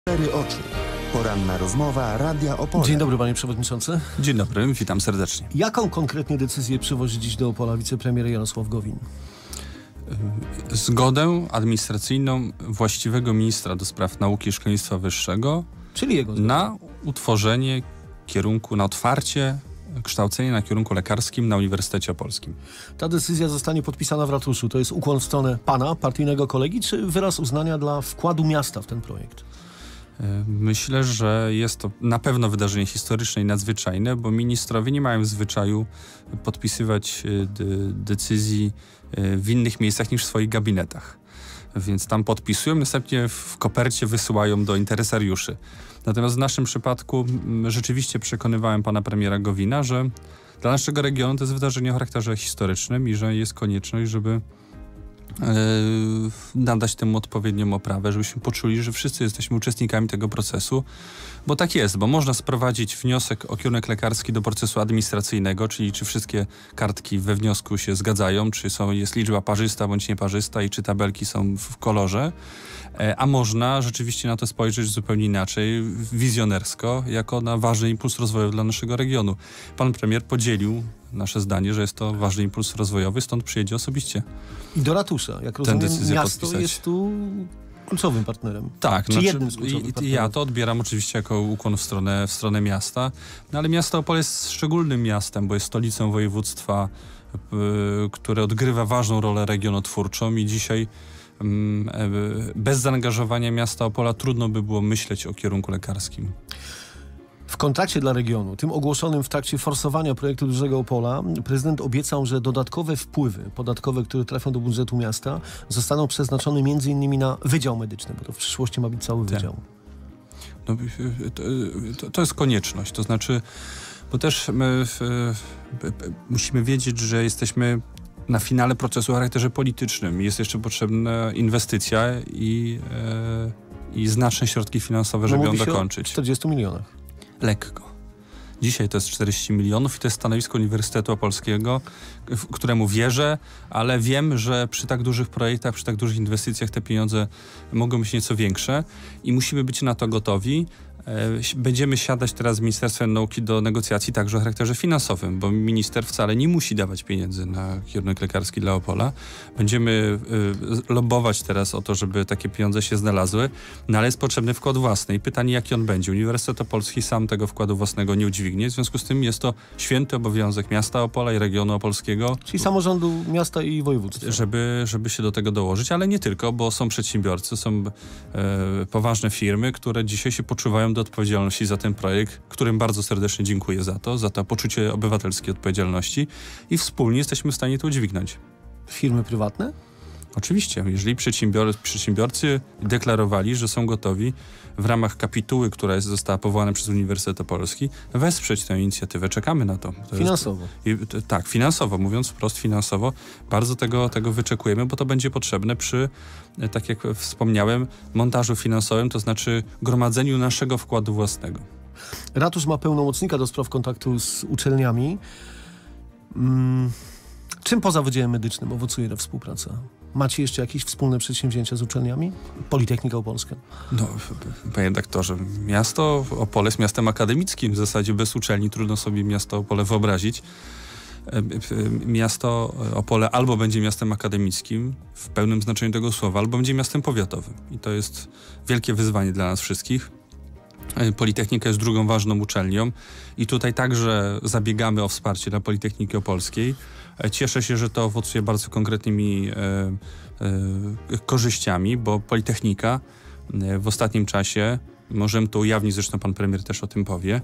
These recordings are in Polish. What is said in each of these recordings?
Cztery oczy. Poranna rozmowa Radia Opole. Dzień dobry, panie przewodniczący. Dzień dobry, witam serdecznie. Jaką konkretnie decyzję przywozi dziś do Opola wicepremier Jarosław Gowin? Zgodę administracyjną właściwego ministra do spraw nauki i szkolnictwa wyższego, Czyli jego zgodę. Na utworzenie kierunku, na otwarcie kształcenia na kierunku lekarskim na Uniwersytecie Opolskim. Ta decyzja zostanie podpisana w ratuszu. To jest ukłon w stronę pana, partyjnego kolegi, czy wyraz uznania dla wkładu miasta w ten projekt? Myślę, że jest to na pewno wydarzenie historyczne i nadzwyczajne, bo ministrowie nie mają w zwyczaju podpisywać decyzji w innych miejscach niż w swoich gabinetach. Więc tam podpisują, następnie w kopercie wysyłają do interesariuszy. Natomiast w naszym przypadku rzeczywiście przekonywałem pana premiera Gowina, że dla naszego regionu to jest wydarzenie o charakterze historycznym i że jest konieczność, żeby nadać temu odpowiednią oprawę, żebyśmy poczuli, że wszyscy jesteśmy uczestnikami tego procesu, bo tak jest, bo można sprowadzić wniosek o kierunek lekarski do procesu administracyjnego, czyli czy wszystkie kartki we wniosku się zgadzają, czy jest liczba parzysta bądź nieparzysta i czy tabelki są w kolorze, a można rzeczywiście na to spojrzeć zupełnie inaczej, wizjonersko, jako na ważny impuls rozwojowy dla naszego regionu. Pan premier podzielił nasze zdanie, że jest to ważny impuls rozwojowy, stąd przyjedzie osobiście. I do ratusza, jak rozumiem, miasto podpisać. Jest tu kluczowym partnerem. Tak, czy jednym z kluczowych partnerów. Ja to odbieram oczywiście jako ukłon w stronę miasta, no ale miasto Opole jest szczególnym miastem, bo jest stolicą województwa, które odgrywa ważną rolę regionotwórczą i dzisiaj bez zaangażowania miasta Opola trudno by było myśleć o kierunku lekarskim. W kontrakcie dla regionu, tym ogłoszonym w trakcie forsowania projektu Dużego Opola, prezydent obiecał, że dodatkowe wpływy podatkowe, które trafią do budżetu miasta, zostaną przeznaczone m.in. na Wydział Medyczny, bo to w przyszłości ma być cały wydział. No, to jest konieczność, to znaczy, bo też my musimy wiedzieć, że jesteśmy na finale procesu o charakterze politycznym. Jest jeszcze potrzebna inwestycja i znaczne środki finansowe, żeby ją dokończyć. O 40 milionach. Lekko. Dzisiaj to jest 40 milionów i to jest stanowisko Uniwersytetu Opolskiego, któremu wierzę, ale wiem, że przy tak dużych projektach, przy tak dużych inwestycjach te pieniądze mogą być nieco większe i musimy być na to gotowi. Będziemy siadać teraz z Ministerstwem Nauki do negocjacji także o charakterze finansowym, bo minister wcale nie musi dawać pieniędzy na kierunek lekarski dla Opola. Będziemy lobbować teraz o to, żeby takie pieniądze się znalazły, no ale jest potrzebny wkład własny i pytanie, jaki on będzie. Uniwersytet Opolski sam tego wkładu własnego nie udźwignie, w związku z tym jest to święty obowiązek miasta Opola i regionu opolskiego. Czyli samorządu miasta i województwa. Żeby się do tego dołożyć, ale nie tylko, bo są przedsiębiorcy, są poważne firmy, które dzisiaj się poczuwają do odpowiedzialności za ten projekt, którym bardzo serdecznie dziękuję za to poczucie obywatelskiej odpowiedzialności i wspólnie jesteśmy w stanie to udźwignąć. Firmy prywatne? Oczywiście. Jeżeli przedsiębiorcy deklarowali, że są gotowi w ramach kapituły, która została powołana przez Uniwersytet Opolski, wesprzeć tę inicjatywę. Czekamy na to. Finansowo. Tak, finansowo, mówiąc wprost finansowo. Bardzo tego wyczekujemy, bo to będzie potrzebne przy, tak jak wspomniałem, montażu finansowym, to znaczy gromadzeniu naszego wkładu własnego. Ratusz ma pełnomocnika do spraw kontaktu z uczelniami. Czym poza Wydziałem Medycznym owocuje ta współpraca? Macie jeszcze jakieś wspólne przedsięwzięcia z uczelniami? Politechnika Opolska. No, panie redaktorze, miasto Opole jest miastem akademickim. W zasadzie bez uczelni trudno sobie miasto Opole wyobrazić. Miasto Opole albo będzie miastem akademickim w pełnym znaczeniu tego słowa, albo będzie miastem powiatowym. I to jest wielkie wyzwanie dla nas wszystkich. Politechnika jest drugą ważną uczelnią i tutaj także zabiegamy o wsparcie dla Politechniki Opolskiej. Cieszę się, że to owocuje bardzo konkretnymi korzyściami, bo Politechnika w ostatnim czasie, możemy to ujawnić, zresztą pan premier też o tym powie,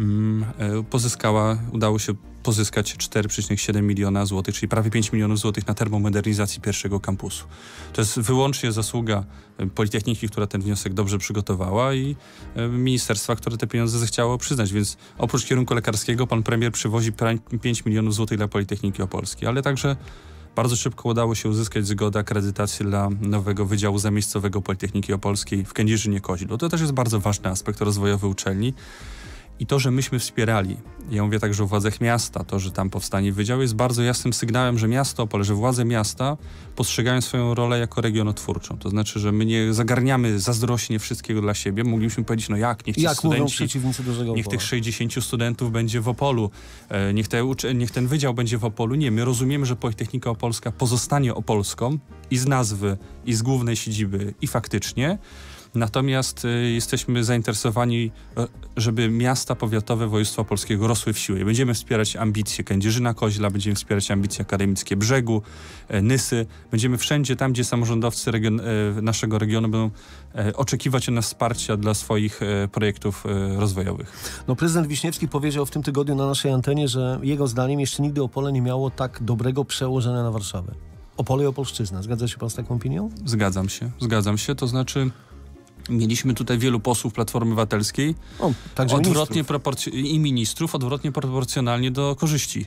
udało się pozyskać 4,7 miliona złotych, czyli prawie 5 milionów złotych na termomodernizacji pierwszego kampusu. To jest wyłącznie zasługa Politechniki, która ten wniosek dobrze przygotowała i ministerstwa, które te pieniądze zechciało przyznać, więc oprócz kierunku lekarskiego pan premier przywozi 5 milionów złotych dla Politechniki Opolskiej, ale także bardzo szybko udało się uzyskać zgodę, akredytację dla nowego Wydziału Zamiejscowego Politechniki Opolskiej w Kędzierzynie-Koźlu. To też jest bardzo ważny aspekt rozwojowy uczelni. I to, że myśmy wspierali, ja mówię także o władzach miasta, to, że tam powstanie wydział, jest bardzo jasnym sygnałem, że miasto Opole, że władze miasta postrzegają swoją rolę jako regionotwórczą. To znaczy, że my nie zagarniamy zazdrośnie wszystkiego dla siebie. Moglibyśmy powiedzieć, no jak, niech ci studenci, przeciwnicy dużego niech tych 60 studentów będzie w Opolu, niech ten wydział będzie w Opolu. Nie, my rozumiemy, że Politechnika Opolska pozostanie opolską i z nazwy, i z głównej siedziby, i faktycznie. Natomiast jesteśmy zainteresowani, żeby miasta powiatowe województwa opolskiego rosły w siłę. Będziemy wspierać ambicje Kędzierzyna-Koźla, będziemy wspierać ambicje akademickie Brzegu, Nysy. Będziemy wszędzie tam, gdzie samorządowcy naszego regionu będą oczekiwać na wsparcia dla swoich projektów rozwojowych. No, prezydent Wiśniewski powiedział w tym tygodniu na naszej antenie, że jego zdaniem jeszcze nigdy Opole nie miało tak dobrego przełożenia na Warszawę. Opole i Opolszczyzna. Zgadza się pan z taką opinią? Zgadzam się. To znaczy... Mieliśmy tutaj wielu posłów Platformy Obywatelskiej, także i ministrów, odwrotnie proporcjonalnie do korzyści.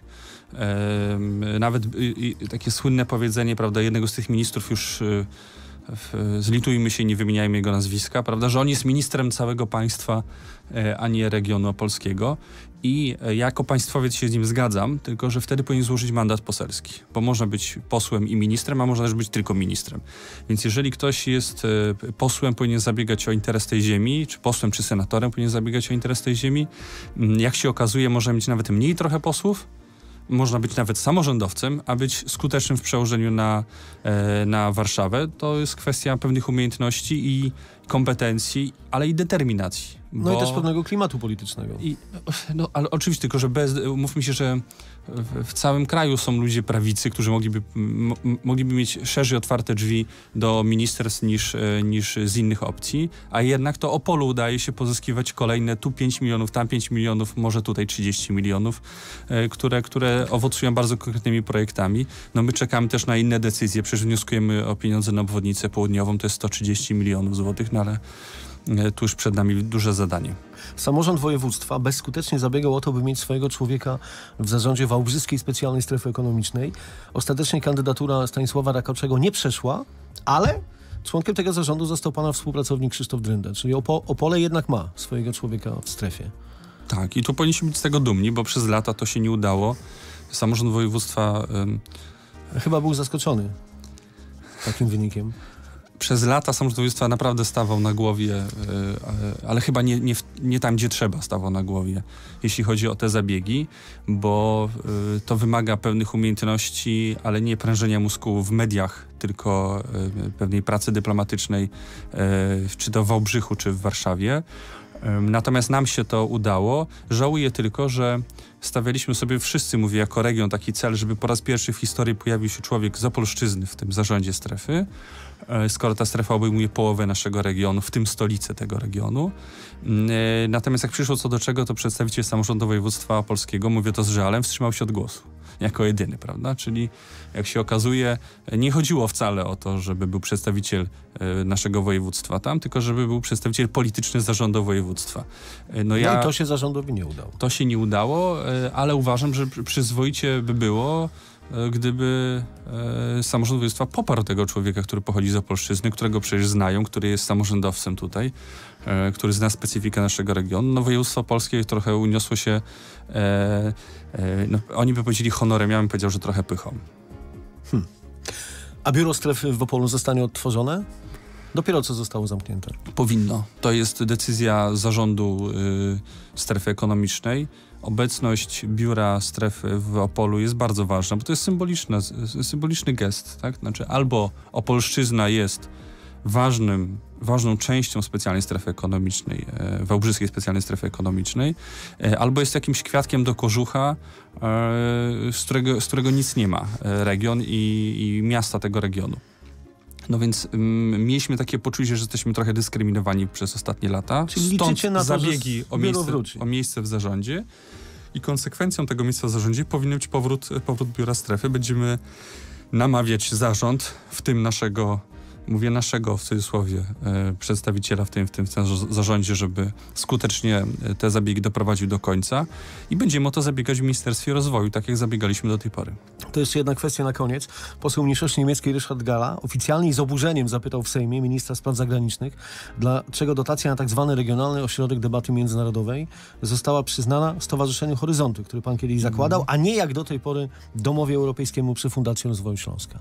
Nawet takie słynne powiedzenie, prawda, jednego z tych ministrów już zlitujmy się i nie wymieniajmy jego nazwiska, prawda, że on jest ministrem całego państwa, a nie regionu opolskiego. I jako państwowiec się z nim zgadzam, tylko że wtedy powinien złożyć mandat poselski, bo można być posłem i ministrem, a można też być tylko ministrem. Więc jeżeli ktoś jest posłem, powinien zabiegać o interes tej ziemi, czy posłem, czy senatorem powinien zabiegać o interes tej ziemi. Jak się okazuje, może mieć nawet mniej trochę posłów, można być nawet samorządowcem, a być skutecznym w przełożeniu na Warszawę. To jest kwestia pewnych umiejętności i kompetencji, ale i determinacji. No i też pewnego klimatu politycznego. Ale oczywiście, tylko że mówmy się, że w całym kraju są ludzie prawicy, którzy mogliby mieć szerzej otwarte drzwi do ministerstw niż z innych opcji, a jednak to Opolu udaje się pozyskiwać kolejne tu 5 milionów, tam 5 milionów, może tutaj 30 milionów, które owocują bardzo konkretnymi projektami. No my czekamy też na inne decyzje, przecież wnioskujemy o pieniądze na obwodnicę południową, to jest 130 milionów złotych, no ale tu już przed nami duże zadanie. Samorząd województwa bezskutecznie zabiegał o to, by mieć swojego człowieka w zarządzie Wałbrzyskiej Specjalnej Strefy Ekonomicznej. Ostatecznie kandydatura Stanisława Rakoczego nie przeszła, ale członkiem tego zarządu został pana współpracownik Krzysztof Drynda, czyli Opole jednak ma swojego człowieka w strefie. Tak, i tu powinniśmy być z tego dumni, bo przez lata to się nie udało. Samorząd województwa... Chyba był zaskoczony takim wynikiem. Przez lata samorząd województwa naprawdę stawał na głowie, ale chyba nie tam, gdzie trzeba stawał na głowie, jeśli chodzi o te zabiegi, bo to wymaga pewnych umiejętności, ale nie prężenia mózgu w mediach, tylko pewnej pracy dyplomatycznej, czy to w Wałbrzychu, czy w Warszawie. Natomiast nam się to udało. Żałuję tylko, że stawialiśmy sobie wszyscy, mówię jako region, taki cel, żeby po raz pierwszy w historii pojawił się człowiek z Opolszczyzny w tym zarządzie strefy, skoro ta strefa obejmuje połowę naszego regionu, w tym stolicę tego regionu. Natomiast jak przyszło co do czego, to przedstawiciel samorządu województwa opolskiego, mówię to z żalem, wstrzymał się od głosu. Jako jedyny, prawda? Czyli jak się okazuje, nie chodziło wcale o to, żeby był przedstawiciel naszego województwa tam, tylko żeby był przedstawiciel polityczny zarządu województwa. No i to się zarządowi nie udało. To się nie udało, ale uważam, że przyzwoicie by było, gdyby samorząd województwa poparł tego człowieka, który pochodzi z Opolszczyzny, którego przecież znają, który jest samorządowcem tutaj, który zna specyfikę naszego regionu. No województwo polskie trochę uniosło się, oni by powiedzieli honorem, ja bym powiedział, że trochę pychą. A biuro strefy w Opolu zostanie odtworzone? Dopiero co zostało zamknięte. Powinno. To jest decyzja zarządu strefy ekonomicznej. Obecność biura strefy w Opolu jest bardzo ważna, bo to jest symboliczny gest, tak? Znaczy albo Opolszczyzna jest ważną częścią specjalnej strefy ekonomicznej, Wałbrzyskiej Specjalnej Strefy Ekonomicznej, albo jest jakimś kwiatkiem do kożucha, z którego nic nie ma region i miasta tego regionu. No więc mieliśmy takie poczucie, że jesteśmy trochę dyskryminowani przez ostatnie lata. Czyli stąd liczycie na to, zabiegi o miejsce w zarządzie i konsekwencją tego miejsca w zarządzie powinien być powrót biura strefy. Będziemy namawiać zarząd, w tym naszego mówię naszego w cudzysłowie, przedstawiciela w tym zarządzie, żeby skutecznie te zabiegi doprowadził do końca i będziemy o to zabiegać w Ministerstwie Rozwoju, tak jak zabiegaliśmy do tej pory. To jeszcze jedna kwestia na koniec. Poseł mniejszości niemieckiej Ryszard Galla oficjalnie i z oburzeniem zapytał w Sejmie ministra spraw zagranicznych, dlaczego dotacja na tak zwany Regionalny Ośrodek Debaty Międzynarodowej została przyznana Stowarzyszeniu Horyzonty, który pan kiedyś zakładał, a nie jak do tej pory Domowi Europejskiemu przy Fundacji Rozwoju Śląska.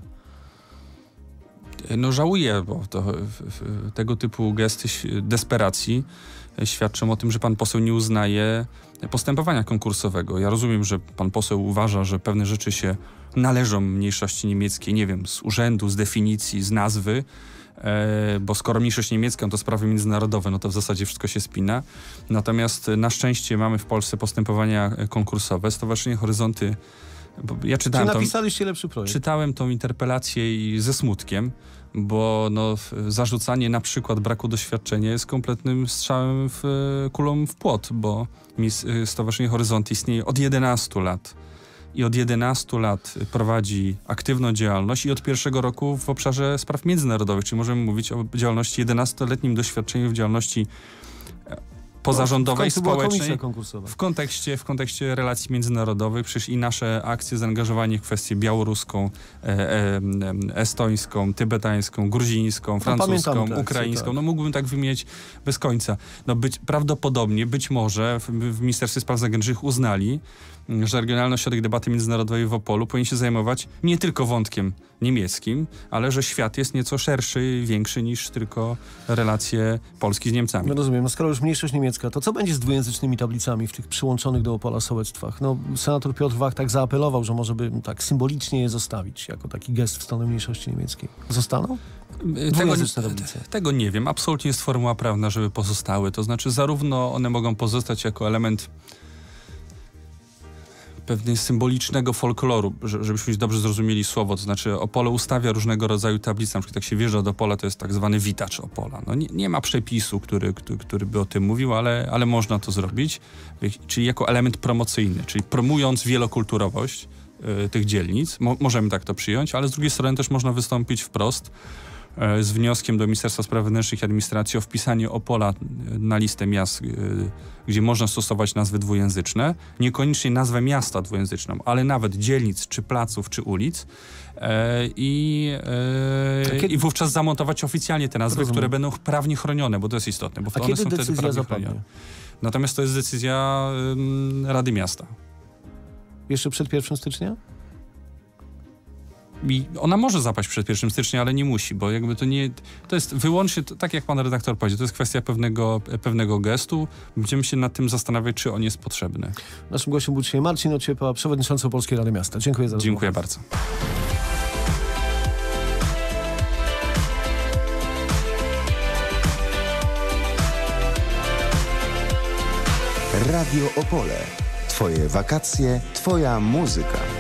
No żałuję, bo tego typu gesty desperacji świadczą o tym, że pan poseł nie uznaje postępowania konkursowego. Ja rozumiem, że pan poseł uważa, że pewne rzeczy się należą mniejszości niemieckiej, nie wiem, z urzędu, z definicji, z nazwy, bo skoro mniejszość niemiecka to sprawy międzynarodowe, no to w zasadzie wszystko się spina. Natomiast na szczęście mamy w Polsce postępowania konkursowe. Stowarzyszenie Horyzonty, ja czytałem napisaliście lepszy projekt. Czytałem tą interpelację i ze smutkiem, bo zarzucanie na przykład braku doświadczenia jest kompletnym strzałem kulą w płot, bo Stowarzyszenie Horyzonty istnieje od 11 lat. I od 11 lat prowadzi aktywną działalność i od pierwszego roku w obszarze spraw międzynarodowych, czyli możemy mówić o działalności 11-letnim doświadczeniu w działalności pozarządowej, społecznej, w kontekście relacji międzynarodowych. Przecież i nasze akcje, zaangażowanie w kwestię białoruską, estońską, tybetańską, gruzińską, francuską, ukraińską. Tak. No mógłbym tak wymieniać bez końca. No prawdopodobnie, być może w Ministerstwie Spraw Zagranicznych uznali, że Regionalny Ośrodek Debaty Międzynarodowej w Opolu powinien się zajmować nie tylko wątkiem niemieckim, ale że świat jest nieco szerszy, większy niż tylko relacje Polski z Niemcami. No rozumiem. No skoro już mniejszość niemiecka, to co będzie z dwujęzycznymi tablicami w tych przyłączonych do Opola sołectwach? No senator Piotr Wach tak zaapelował, że może by tak symbolicznie je zostawić, jako taki gest w stronę mniejszości niemieckiej. Zostaną? Tego nie wiem. Absolutnie jest formuła prawna, żeby pozostały. To znaczy zarówno one mogą pozostać jako element pewnego symbolicznego folkloru, żebyśmy dobrze zrozumieli słowo, to znaczy Opole ustawia różnego rodzaju tablice, na przykład jak się wjeżdża do Opola, to jest tak zwany witacz Opola. No nie ma przepisu, który by o tym mówił, ale można to zrobić, czyli jako element promocyjny, czyli promując wielokulturowość tych dzielnic, możemy tak to przyjąć, ale z drugiej strony też można wystąpić wprost z wnioskiem do Ministerstwa Spraw Wewnętrznych i Administracji o wpisanie Opola na listę miast, gdzie można stosować nazwy dwujęzyczne. Niekoniecznie nazwę miasta dwujęzyczną, ale nawet dzielnic, czy placów, czy ulic. I wówczas zamontować oficjalnie te nazwy, które będą prawnie chronione, bo to jest istotne. Bo one są wtedy prawnie chronione. Natomiast to jest decyzja Rady Miasta. Jeszcze przed 1 stycznia? I ona może zapaść przed 1 stycznia, ale nie musi, bo jakby to jest wyłącznie, tak jak pan redaktor powiedział, to jest kwestia pewnego gestu. Będziemy się nad tym zastanawiać, czy on jest potrzebny. Naszym gościem był dzisiaj Marcin Ociepa, przewodniczący Polskiej Rady Miasta. Dziękuję za rozmowę. Dziękuję bardzo. Radio Opole. Twoje wakacje, twoja muzyka.